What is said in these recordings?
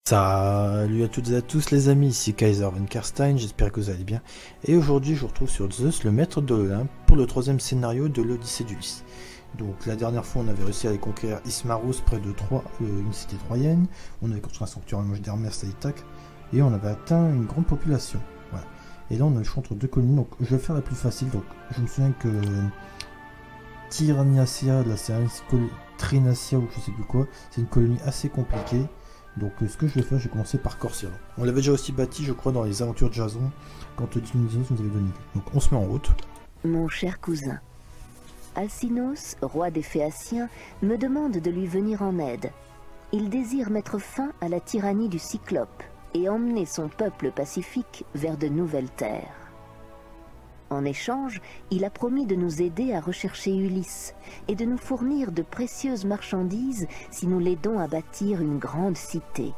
Salut à toutes et à tous les amis, ici Kaiser Van Karstein, j'espère que vous allez bien. Et aujourd'hui je vous retrouve sur Zeus, le maître de l'Olympe, pour le troisième scénario de l'Odyssée d'Ulysse. Donc la dernière fois on avait réussi à aller conquérir Ismarus près de Troie, une cité troyenne, on avait construit un sanctuaire d'Hermès à Ithaque, et on avait atteint une grande population. Voilà. Et là on a le choix entre deux collines, donc je vais faire la plus facile. Donc je me souviens que Tyrrheniacia, là c'est Trinacia ou je sais plus quoi, c'est une colonie assez compliquée. Donc ce que je vais faire, je vais commencer par Corcyra. On l'avait déjà aussi bâti, je crois, dans les aventures de Jason, quand Dionysos nous avait donné. Donc on se met en route. Mon cher cousin, Alcinos, roi des Phéaciens, me demande de lui venir en aide. Il désire mettre fin à la tyrannie du Cyclope et emmener son peuple pacifique vers de nouvelles terres. En échange, il a promis de nous aider à rechercher Ulysse et de nous fournir de précieuses marchandises si nous l'aidons à bâtir une grande cité.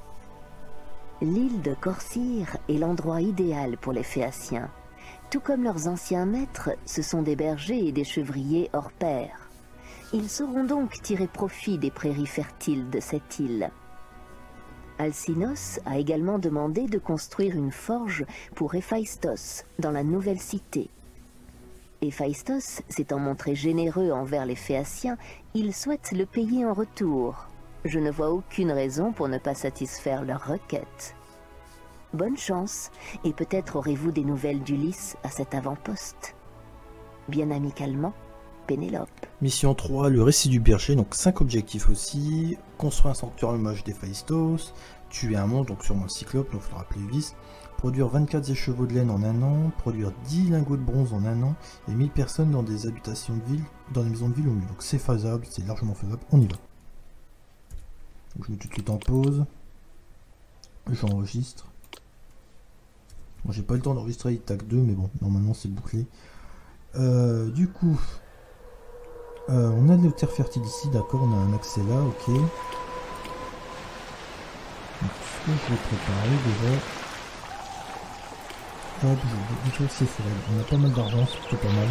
L'île de Corcyre est l'endroit idéal pour les Phéaciens. Tout comme leurs anciens maîtres, ce sont des bergers et des chevriers hors pair. Ils sauront donc tirer profit des prairies fertiles de cette île. Alcinos a également demandé de construire une forge pour Héphaïstos dans la nouvelle cité. Héphaïstos s'étant montré généreux envers les Phéaciens, il souhaite le payer en retour. Je ne vois aucune raison pour ne pas satisfaire leur requête. Bonne chance, et peut-être aurez-vous des nouvelles d'Ulysse à cet avant-poste. Bien amicalement, Pénélope. Mission 3, le récit du berger, donc 5 objectifs aussi. Construire un sanctuaire hommage d'Héphaïstos, tuer un monstre, donc sûrement un cyclope, donc il faudra appeler Ulysse. Produire 24 écheveaux de laine en un an, produire 10 lingots de bronze en un an, et 1000 personnes dans des habitations de ville, dans des maisons de ville au mieux. Donc c'est faisable, c'est largement faisable, on y va. Donc je mets tout de suite en pause. J'enregistre. Bon, j'ai pas eu le temps d'enregistrer Ithaque 2, mais bon, normalement c'est bouclé. Du coup, on a des terres fertiles ici, d'accord, on a un accès là, ok. Donc ce que je vais préparer déjà. Hop, je vais c'est frais. On a pas mal d'argent, c'est plutôt pas mal.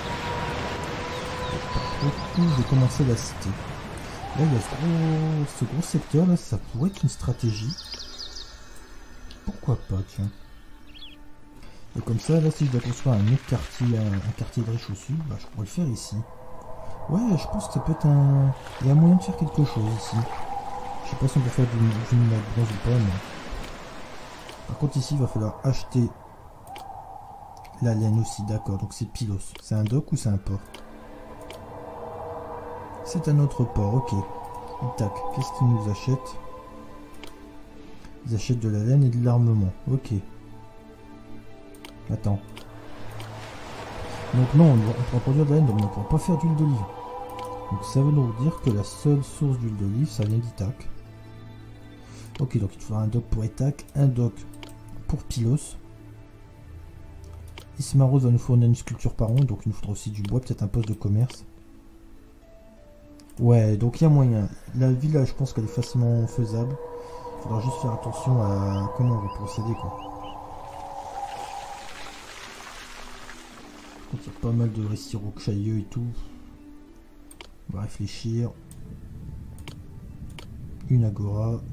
Du coup, je vais commencer la cité. Là, il y a ce gros secteur là, ça pourrait être une stratégie. Pourquoi pas, tiens. Et comme ça, là, si je dois construire un autre quartier, un quartier de riche au sud, bah, je pourrais le faire ici. Ouais, je pense que ça peut être un... Il y a moyen de faire quelque chose ici. Je sais pas si on peut faire du mine de bronze ou pas, mais... Par contre, ici, il va falloir acheter la laine aussi, d'accord. Donc c'est Pylos. C'est un dock ou c'est un port? C'est un autre port, ok. Tac, qu'est-ce qu'ils nous achètent? Ils achètent de la laine et de l'armement, ok. Attends. Donc non, on pourra produire de la laine, donc on ne pourra pas faire d'huile d'olive. Donc ça veut donc dire que la seule source d'huile d'olive, ça vient d'Ithaque. Ok, donc il faudra un dock pour Ithaque, un dock pour Pylos. Ismarus va nous fournir une sculpture par an, donc il nous faudra aussi du bois, peut-être un poste de commerce. Ouais, donc il y a moyen. La ville, je pense qu'elle est facilement faisable. Il faudra juste faire attention à comment on va procéder, quoi. Donc il y a pas mal de récits rocailleux et tout. On va réfléchir. Une agora. De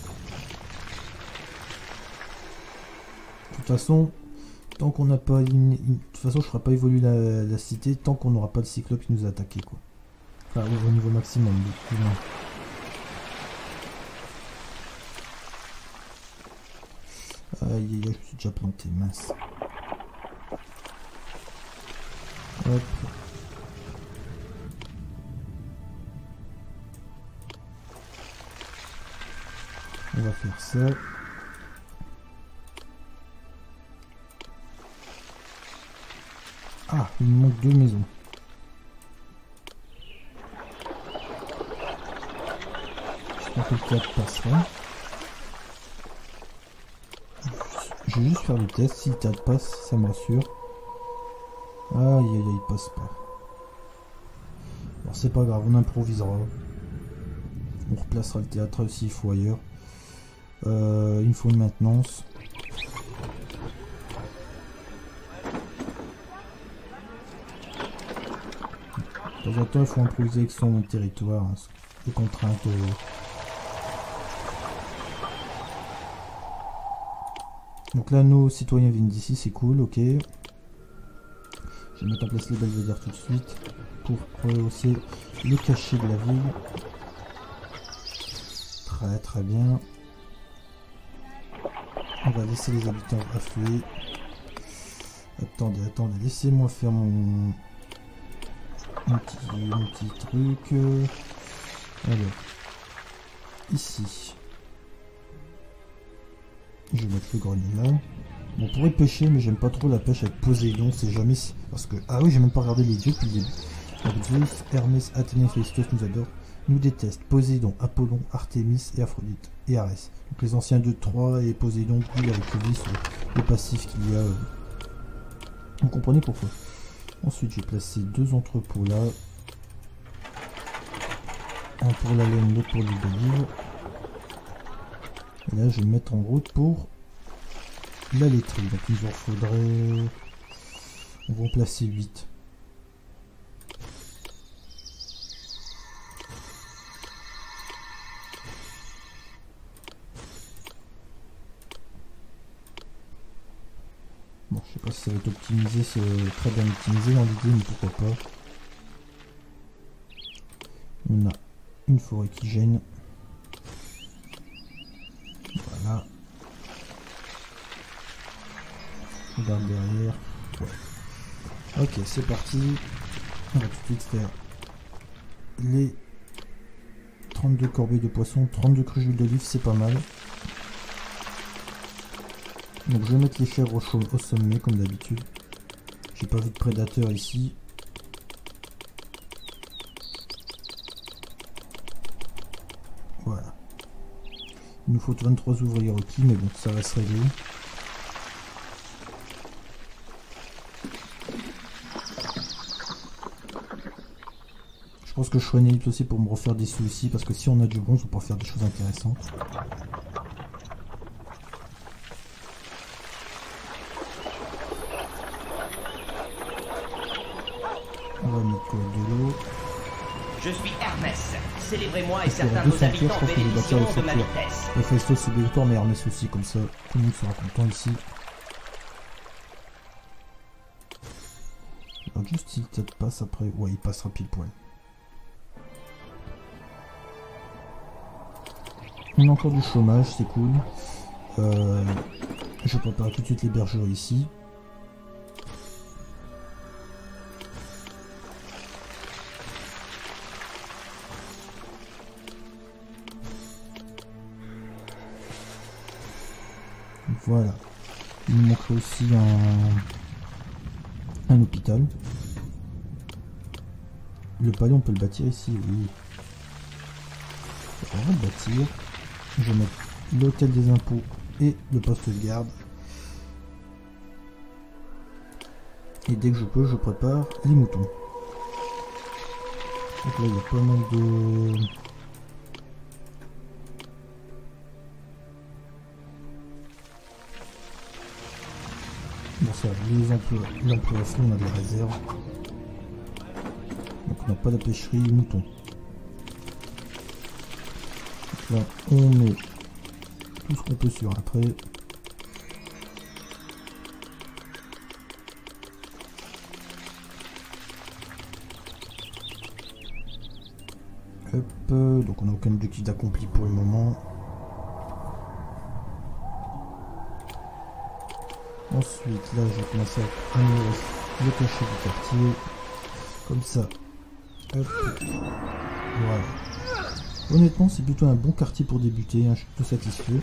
toute façon, tant qu'on n'a pas... De toute façon, je ne ferai pas évoluer la cité tant qu'on n'aura pas le cyclope qui nous a attaqué, quoi. Enfin, au niveau maximum, du moins. Aïe, aïe, je me suis déjà planté, mince. Hop. On va faire ça. Ah, il me manque 2 maisons. J'espère que le théâtre passera. Je vais juste faire le test. Si le théâtre passe, ça me rassure. Aïe aïe aïe, il passe pas. Alors c'est pas grave, on improvisera. On replacera le théâtre s'il faut ailleurs. Il me faut une maintenance. De temps en temps, il faut improviser avec son territoire. Hein, les contraintes Donc là, nos citoyens viennent d'ici, c'est cool, ok. Je vais mettre en place les belvédères tout de suite pour rehausser le cachet de la ville. Très très bien. On va laisser les habitants affluer. Attendez, laissez-moi faire mon petit truc. Alors, ici. Je vais mettre le grenier là. On pourrait pêcher, mais j'aime pas trop la pêche avec Poséidon, c'est jamais... Parce que... Ah oui, j'ai même pas regardé les dieux depuis le début. Donc Zeus, Hermès, Athénée, Héphaïstos nous adorent, nous détestent. Poséidon, Apollon, Artémis et Aphrodite et Arès. Donc les anciens de Troie et Poséidon, puis avec le vice, le passif qu'il y a... Vous comprenez pourquoi. Ensuite, j'ai placé 2 entrepôts là. Un pour la laine, l'autre pour les délivres. Et là, je vais me mettre en route pour la laiterie. Donc, il nous en faudrait... On va en placer 8. Bon, je sais pas si ça va être optimisé, c'est très bien optimisé dans l'idée, mais pourquoi pas. On a une forêt qui gêne. Voilà. Regarde derrière. Ouais. Ok, c'est parti. On va tout de suite faire les 32 corbeilles de poissons, 32 cruches d'huile d'olive, c'est pas mal. Donc je vais mettre les chèvres au sommet comme d'habitude. J'ai pas vu de prédateur ici. Voilà. Il nous faut 23 ouvriers requis, mais bon, ça va se régler. Je pense que je ferai une ellipse aussi pour me refaire des sous ici, parce que si on a du bronze, on peut faire des choses intéressantes. On va mettre de l'eau. Je suis Hermès. Célébrez-moi et certains de vos habitants bénéficieront de ma vitesse. Héphaïstos c'est obligatoire, mais Hermès aussi, comme ça tout le monde sera content ici. Alors juste il peut-être passe après. Ouais, il passera pile poil. On a encore du chômage, c'est cool. Je prépare tout de suite les bergeries ici. Voilà. Il nous manquerait aussi un hôpital. Le palais, on peut le bâtir ici, oui. On va le bâtir. Je vais mettre l'hôtel des impôts et le poste de garde. Et dès que je peux, je prépare les moutons. Donc là, il y a pas mal de... Bon ça, l'emploi à fond, on a des réserves. Donc on n'a pas la pêcherie, mouton. Donc là, on met tout ce qu'on peut sur après. Hop, donc on n'a aucun objectif d'accompli pour le moment. Ensuite, là, je vais commencer à améliorer le cachet du quartier. Comme ça. Hop. Voilà. Honnêtement, c'est plutôt un bon quartier pour débuter. Hein, je suis plutôt satisfait.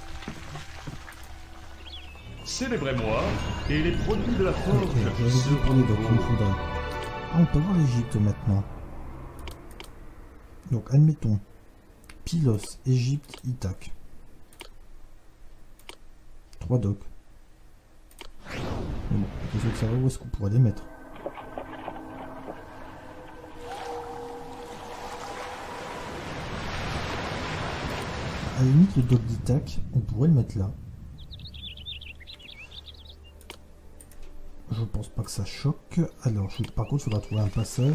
Célébrez-moi et les produits de la forge. Ok, j'avais dit pour les docks, il me faudrait. Ah, on peut voir l'Égypte maintenant. Donc, admettons. Pylos, Égypte, Ithaque. 3 docks. Mais bon, il faut savoir où est-ce qu'on pourrait les mettre. À la limite, le dock d'Ithaque, on pourrait le mettre là. Je pense pas que ça choque. Alors, par contre, il faudra trouver un passage.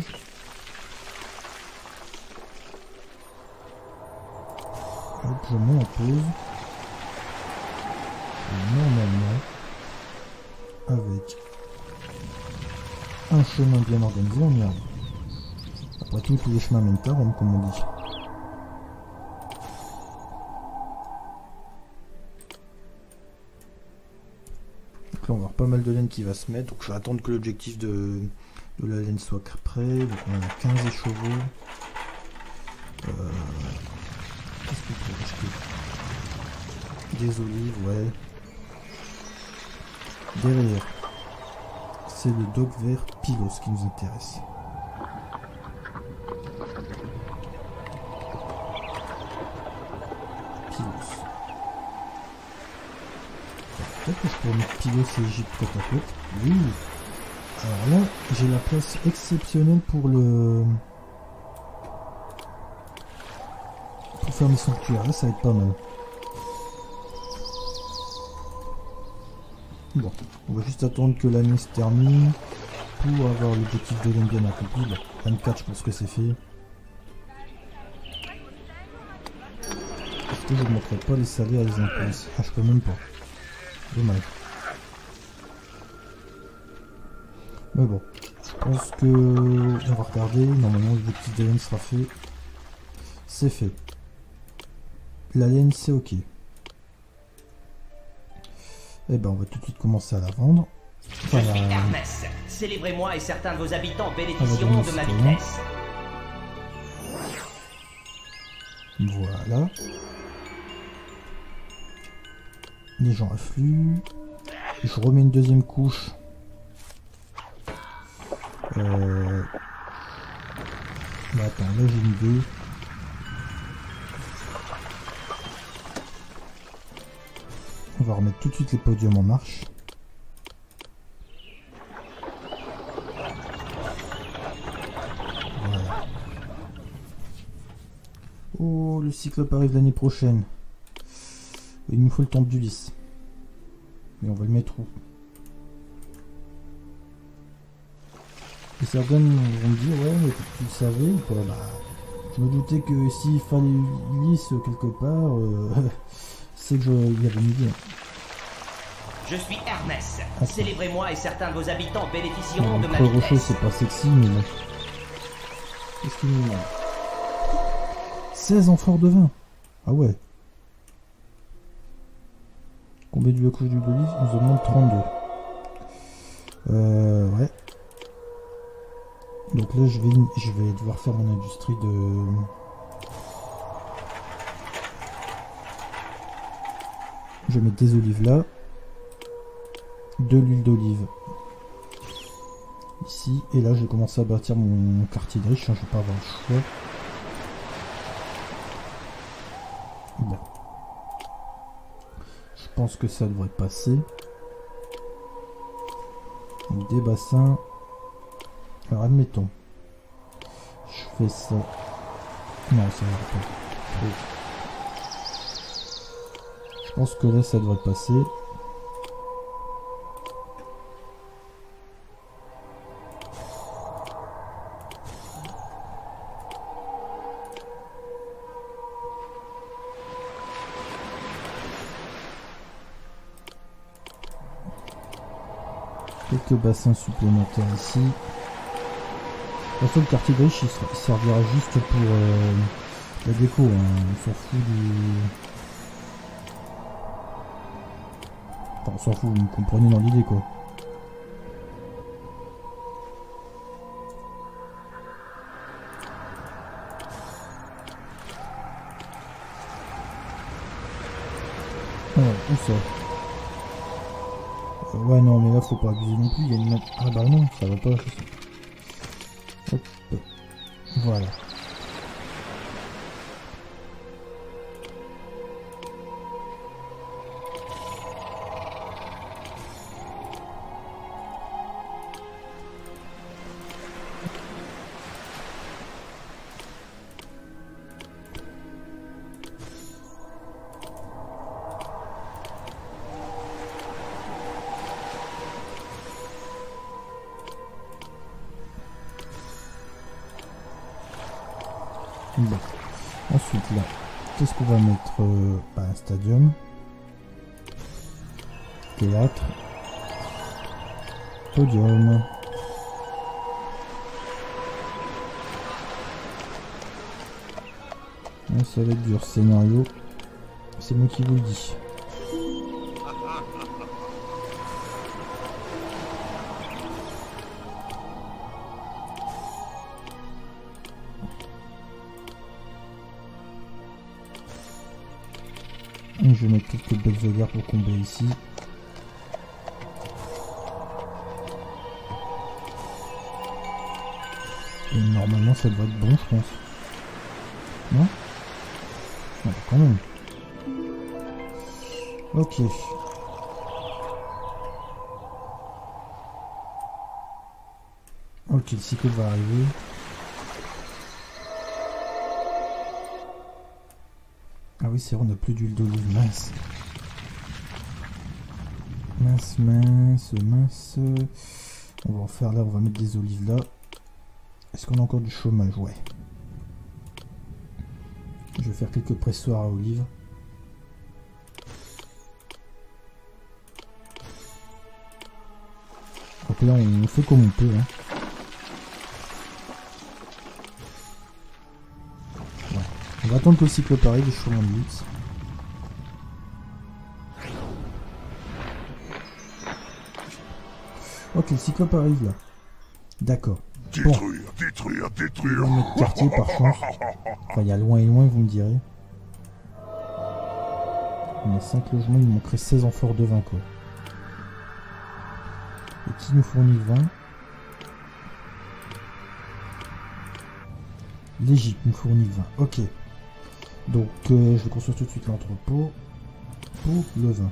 Hop, je mets en pause. Et normalement, avec un chemin bien organisé, on y arrive. Après tout, tous les chemins mènent à Rome, comme on dit. Donc là, on va avoir pas mal de laine qui va se mettre. Donc je vais attendre que l'objectif de la laine soit prêt. Donc on a 15 écheveaux. Qu'est-ce qu'on peut acheter? Des olives, ouais. Derrière, c'est le dog vert Pylos qui nous intéresse. Pylos. Peut-être que je pourrais mettre Pylos et Égypte côte à côte. Oui. Alors là, j'ai la place exceptionnelle pour le... pour faire mes sanctuaires. Là, ça va être pas mal. Bon, on va juste attendre que l'année se termine pour avoir l'objectif de laine bien accompli. Bon, 24, je pense que c'est fait. Est-ce que je ne montrerai pas les salés à les imprises? Ah, je peux même pas. Dommage. Mais bon, je pense que on va regarder. Normalement, l'objectif de laine sera fait. C'est fait. La laine, c'est ok. Eh ben, on va tout de suite commencer à la vendre. Enfin, je suis Hermès. Célébrez-moi et certains de vos habitants bénéficieront de ma vitesse. Voilà. Les gens affluent. Je remets une deuxième couche. Mais attends, là j'ai une idée. On va remettre tout de suite les podiums en marche. Voilà. Oh, le cyclope arrive l'année prochaine. Il nous faut le temple d'Ulysse. Mais on va le mettre où? Et certains vont me dire, ouais, mais tu le savais ou pas? Bah, je me doutais que s'il fallait Ulysse quelque part, c'est que il y avait une idée. Je suis Hermès. Célébrez-moi et certains de vos habitants bénéficieront de ma vitesse. Rocher, c'est pas sexy, mais bon. Qu'est-ce qu'il nous manque? 16 amphores de vin. Ah ouais. Combien de couche d'huile d'olive? On nous demande 32. Ouais. Donc là, je vais devoir faire mon industrie de... Je vais mettre des olives là. De l'huile d'olive. Ici. Et là, je vais commencer à bâtir mon quartier de riche. Je ne vais pas avoir le choix. Bon. Je pense que ça devrait passer. Donc, des bassins. Alors admettons. Je fais ça. Non, ça va pas. Je pense que là ça devrait passer. Quelques bassins supplémentaires ici. De toute façon, le quartier de riche il servira juste pour la déco, hein. On s'en fout du... Enfin, on s'en fout, vous me comprenez dans l'idée quoi. Où ça? Ouais, non, mais là, faut pas abuser non plus. Il y a une... Ah bah non, ça va pas. Hop. Voilà. Bon. Ensuite là, qu'est-ce qu'on va mettre? Un stadium. Théâtre. Podium. Ouais, ça va être dur ce scénario. C'est moi qui vous le dis. Et je vais mettre quelques blocs de guerre pour combler ici. Et normalement ça devrait être bon, je pense. Non? Ouais, quand même. Ok. Ok, le cycle va arriver. Ah oui, c'est vrai, on n'a plus d'huile d'olive, mince. Mince, mince, mince. On va en faire là, on va mettre des olives là. Est-ce qu'on a encore du chômage? Ouais. Je vais faire quelques pressoirs à olives. Donc là, on fait comme on peut. Hein. Ouais. On va attendre que le cyclope arrive et je ferai un blitz. Ok, le cyclope arrive là. D'accord. Bon. Détruire. Il va mettre quartier par chance. Enfin, il y a loin et loin, vous me direz. On a 5 logements, il manquerait 16 amphores de vin, quoi. Et qui nous fournit le vin? L'Égypte nous fournit le vin. Ok. Donc, je vais construire tout de suite l'entrepôt pour le vin.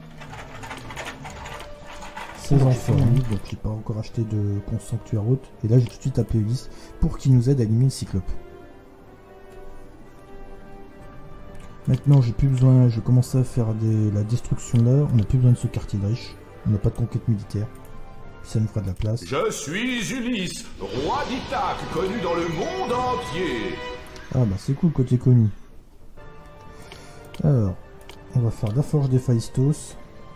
16 amphores, donc j'ai pas encore acheté de sanctuaire haute. Et là, j'ai tout de suite appelé Ulysse pour qu'il nous aide à éliminer le cyclope. Maintenant, j'ai plus besoin, je commence à faire la destruction là. On n'a plus besoin de ce quartier de riche. On n'a pas de conquête militaire. Ça nous fera de la place. Je suis Ulysse, roi d'Ithaque, connu dans le monde entier. Ah bah c'est cool côté connu. Alors, on va faire la forge d'Héphaïstos.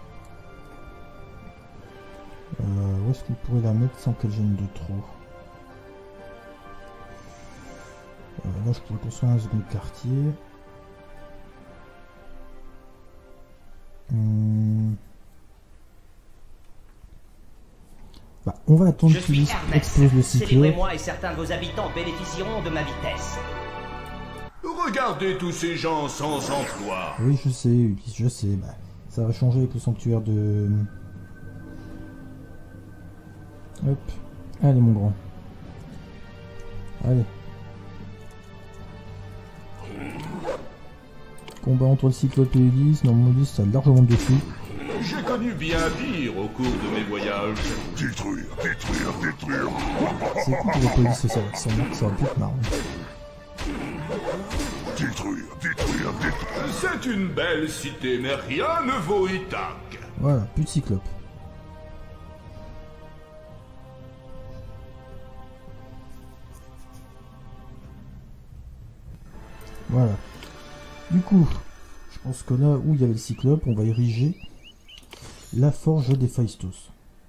Où est-ce qu'on pourrait la mettre sans qu'elle gêne de trop? Là, je pourrais construire un second quartier. Bah, on va attendre qu'il explose le cyclope. Célébrez-moi et certains de vos habitants bénéficieront de ma vitesse. Regardez tous ces gens sans emploi. Oui, je sais, Ulysse, je sais. Bah, ça va changer avec le sanctuaire de... Hop. Allez, mon grand. Allez. Combat entre le cyclope et Ulysse. Non, mon Ulysse, ça a largement dessus. J'ai connu bien pire au cours de mes voyages. Détruire. C'est cool que la police ça aurait pu être marrant. Détruire. C'est une belle cité, mais rien ne vaut Ithaque. Voilà, plus de cyclope. Voilà. Du coup, je pense que là où il y avait le cyclope, on va ériger la forge d'Héphaïstos.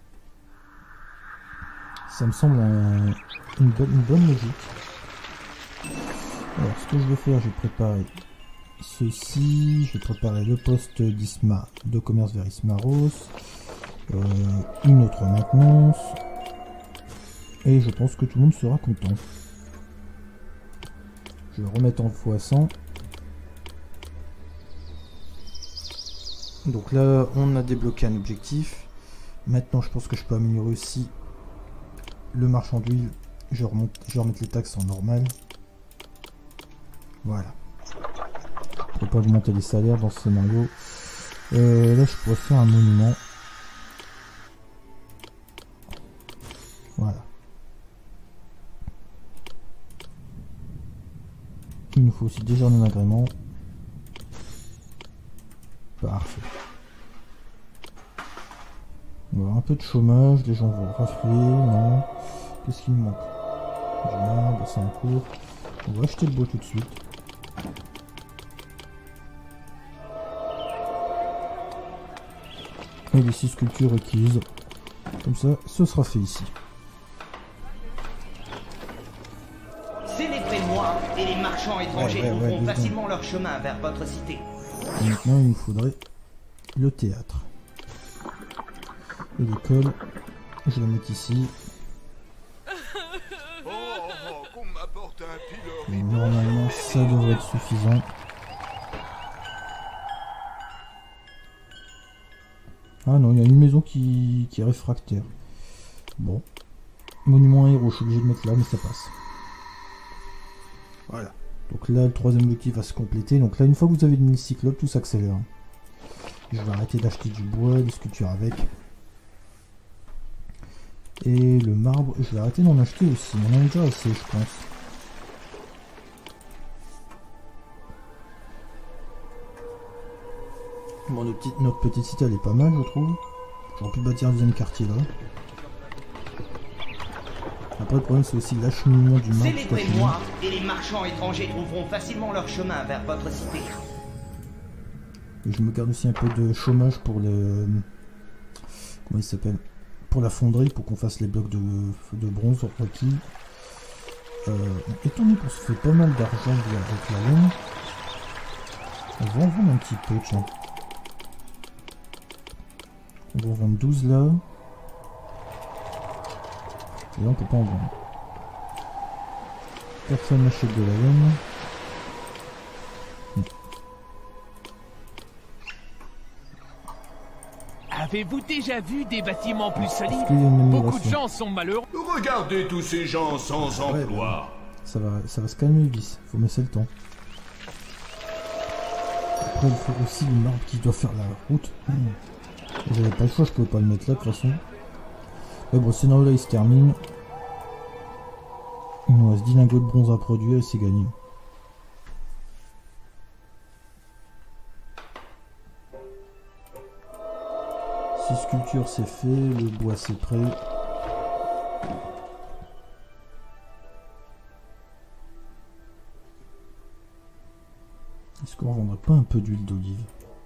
Ça me semble une bonne logique. Alors, ce que je vais faire, je vais préparer ceci. Je vais préparer le poste d'Isma de commerce vers Ismaros. Une autre maintenance. Et je pense que tout le monde sera content. Je vais remettre en x100. Donc là, on a débloqué un objectif. Maintenant, je pense que je peux améliorer aussi le marchand d'huile. Je vais remettre les taxes en normal. Voilà. Je ne peux pas augmenter les salaires dans ce scénario. Là, je pourrais faire un monument. Voilà. Il nous faut aussi déjà un agrément. Parfait. On va avoir un peu de chômage, les gens vont rafluer, non. Qu'est-ce qu'il me manque? J'ai un, c'est en cours. On va acheter le bois tout de suite. Et les 6 sculptures requises. Comme ça, ce sera fait ici. Célébrez-moi et les marchands étrangers ouais, trouveront facilement leur chemin vers votre cité. Et maintenant, il nous faudrait le théâtre. Et l'école, je la mets ici. Qu'on m'apporte un pilori. Et normalement, ça devrait être suffisant. Ah non, il y a une maison qui est réfractaire. Bon. Monument héros, je suis obligé de mettre là, mais ça passe. Voilà. Donc là, le troisième motif va se compléter. Donc là, une fois que vous avez le cyclope, tout s'accélère. Je vais arrêter d'acheter du bois, des sculptures avec. Et le marbre, je vais arrêter d'en acheter aussi. On en a déjà assez, je pense. Bon, notre petite cité, elle est pas mal, je trouve. J'aurais pu bâtir un deuxième quartier là. Après, le problème, c'est aussi l'acheminement du marbre. Célébrez-moi et les marchands étrangers trouveront facilement leur chemin vers votre cité. Et je me garde aussi un peu de chômage pour le... Comment il s'appelle? Pour la fonderie, pour qu'on fasse les blocs de bronze requis. Étant donné qu'on se fait pas mal d'argent avec la laine, on va en vendre un petit peu, tiens. On va en vendre 12 là. Et là on peut pas en vendre. Personne n'achète de la laine. Avez-vous déjà vu des bâtiments plus solides? Beaucoup Beaucoup de gens sont malheureux. Regardez tous ces gens sans emploi. Ça va se calmer, Ulysse. Faut me laisser le temps. Après, il faut aussi le marbre qui doit faire la route. J'avais pas le choix, je pouvais pas le mettre là de toute façon. Mais bon, le scénario là il se termine. Il nous reste 10 lingots de bronze à produire et c'est gagné. Si sculpture c'est fait, le bois c'est prêt. Est-ce qu'on vendrait pas un peu d'huile d'olive?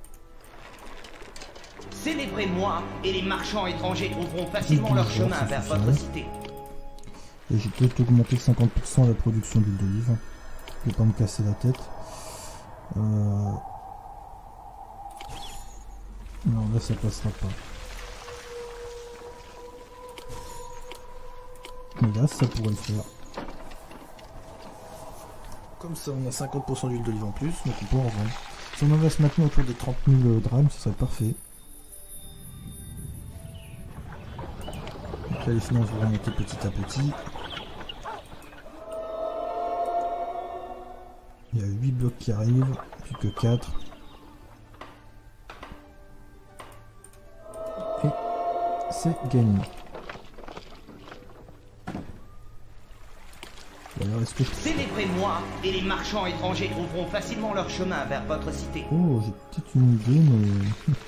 Célébrez-moi et les marchands étrangers trouveront facilement leur chemin vers votre cité. Et j'ai peut-être augmenté 50% la production d'huile d'olive. Je vais pas me casser la tête. Non, là ça passera pas. Mais là ça pourrait le faire. Comme ça on a 50% d'huile d'olive en plus, donc on peut en vendre. Si on en reste maintenant autour des 30 000 drachmes, ce serait parfait. Donc là les finances vont remonter petit à petit. Il y a 8 blocs qui arrivent, plus que 4. Et c'est gagné. Alors, est-ce que je... Célébrez-moi et les marchands étrangers trouveront facilement leur chemin vers votre cité. Oh, j'ai peut-être une idée, mais...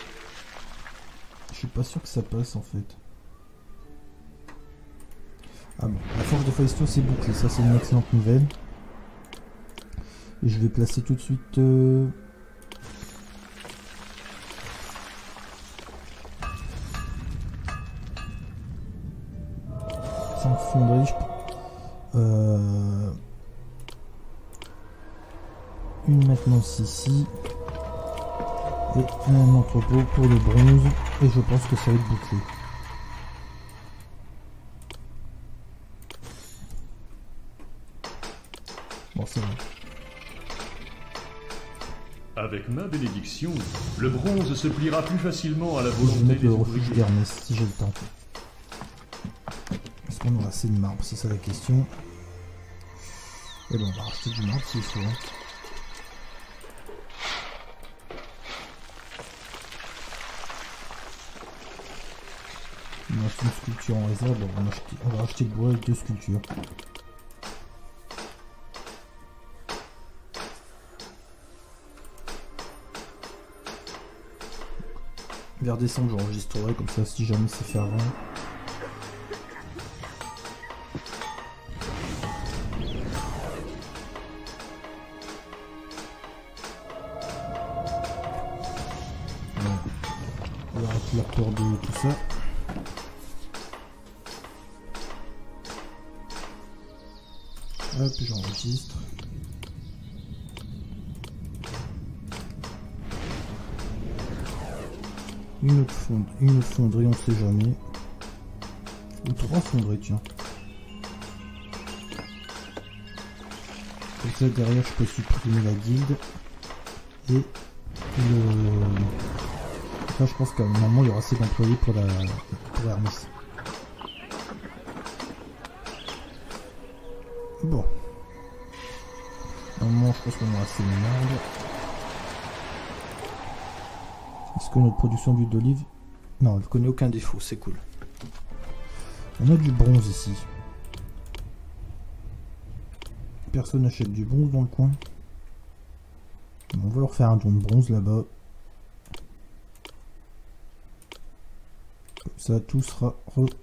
je suis pas sûr que ça passe en fait. Ah bon, la forge de Phaistos c'est bouclé, ça c'est une excellente nouvelle. Et je vais placer tout de suite... 5 fonderies, une maintenance ici. Et un entrepôt pour le bronze. Et je pense que ça va être bouclé. Bon, c'est vrai. Avec ma bénédiction, le bronze se pliera plus facilement à la Je vais volonté mettre des le refuge ouvriers. d'Hermès si j'ai le temps. Est-ce qu'on aura assez de marbre? C'est ça la question. Et bon, on va racheter du marbre s'il faut. Hein. Il me reste une sculpture en réserve, on va acheter le bois et 2 sculptures. Vers décembre, j'enregistrerai comme ça si jamais c'est fait avant. va arrêter la corde et tout ça. Hop, j'enregistre. Une autre fonderie, on sait jamais. Ou 3 fonderies, tiens. Comme ça, derrière, je peux supprimer la guilde. Et le... Là, je pense qu'à un moment, il y aura assez d'employés pour Hermès. Bon. Normalement, je pense qu'on aura assez de merde. Est-ce que notre production d'huile d'olive... Non, elle ne connaît aucun défaut, c'est cool. On a du bronze ici. Personne n'achète du bronze dans le coin. On va leur faire un don de bronze là-bas. Comme ça, tout sera revendu.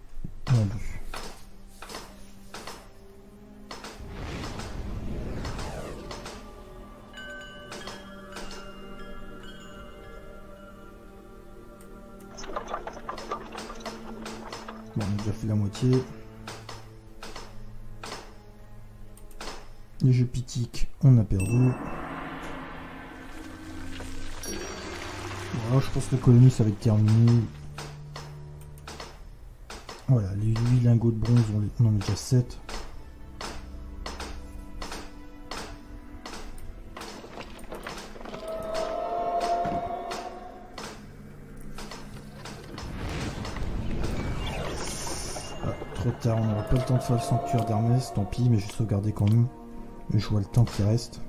Bon, on a déjà fait la moitié. Les jeux pitiques, on a perdu. Voilà, je pense que la colonie, ça va être terminé. Voilà, les 8 lingots de bronze, on en a déjà 7. Trop tard, on n'aura pas le temps de faire le sanctuaire d'Hermès, tant pis, mais je vais sauvegarder quand même. Je vois le temps qui reste.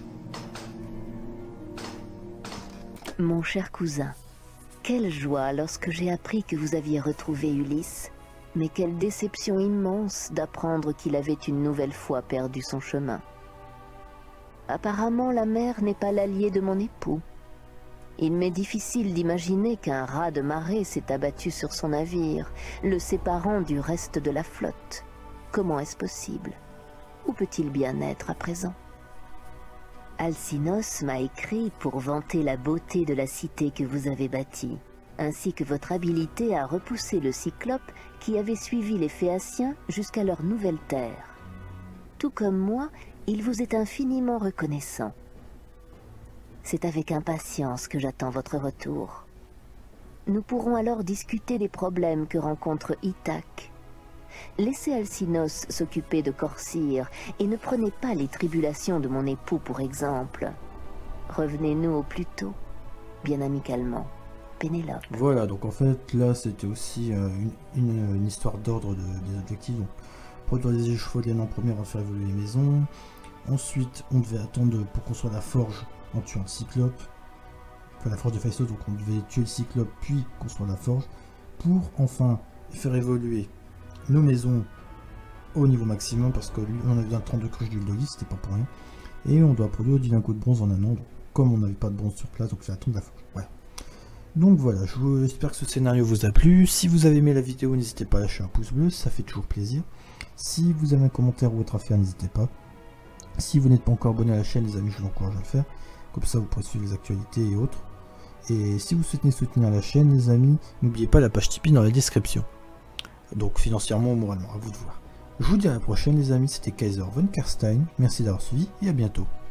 Mon cher cousin, quelle joie lorsque j'ai appris que vous aviez retrouvé Ulysse, mais quelle déception immense d'apprendre qu'il avait une nouvelle fois perdu son chemin. Apparemment, la mer n'est pas l'allié de mon époux. Il m'est difficile d'imaginer qu'un raz de marée s'est abattu sur son navire, le séparant du reste de la flotte. Comment est-ce possible? Où peut-il bien être à présent? Alcinos m'a écrit pour vanter la beauté de la cité que vous avez bâtie, ainsi que votre habileté à repousser le Cyclope qui avait suivi les Phéaciens jusqu'à leur nouvelle terre. Tout comme moi, il vous est infiniment reconnaissant. C'est avec impatience que j'attends votre retour. Nous pourrons alors discuter des problèmes que rencontre Ithaque. Laissez Alcinos s'occuper de Corcyre et ne prenez pas les tribulations de mon époux pour exemple. Revenez-nous au plus tôt, bien amicalement, Pénélope. Voilà, donc en fait là c'était aussi une histoire d'ordre des objectifs. Donc, produire des échevaliers en premier, on va faire évoluer les maisons. Ensuite on devait attendre pour construire la forge en tuant le Cyclope. Enfin la forge de Phaistos, donc on devait tuer le Cyclope puis construire la forge. Pour enfin faire évoluer nos maisons au niveau maximum, parce que lui, on avait besoin de 32 cruches d'huile d'olive, c'était pas pour rien. Et on doit produire 10 lingots de bronze en un an, donc, comme on n'avait pas de bronze sur place, donc c'est attendre la forge. Ouais. Donc voilà, j'espère que ce scénario vous a plu. Si vous avez aimé la vidéo, n'hésitez pas à lâcher un pouce bleu, ça fait toujours plaisir. Si vous avez un commentaire ou autre à faire, n'hésitez pas. Si vous n'êtes pas encore abonné à la chaîne, les amis, je vous encourage à le faire. Comme ça, vous pourrez suivre les actualités et autres. Et si vous souhaitez soutenir la chaîne, les amis, n'oubliez pas la page Tipeee dans la description. Donc financièrement ou moralement, à vous de voir. Je vous dis à la prochaine les amis, c'était Kaiser von Karstein, merci d'avoir suivi et à bientôt.